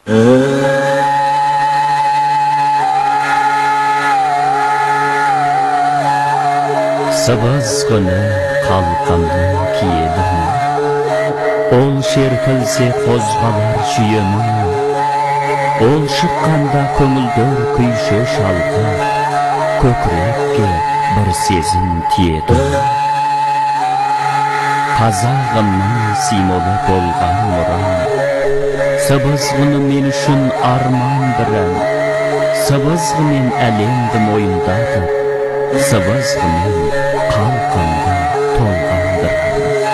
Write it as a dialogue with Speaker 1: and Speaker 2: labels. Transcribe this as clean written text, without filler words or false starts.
Speaker 1: Sыбыз күні қалқамның киедім, ол шертілсе қозғалар жүйемін, ол шыққанда көңілдер күйші шалқып, көкірекке бір сезім тиеді. Қазағымның символы болған мұрам, сыбызғыны мен үшін арман бір ән, сыбызғымен әлемді мойындатып, сыбызғымен қалқымды толғандырады.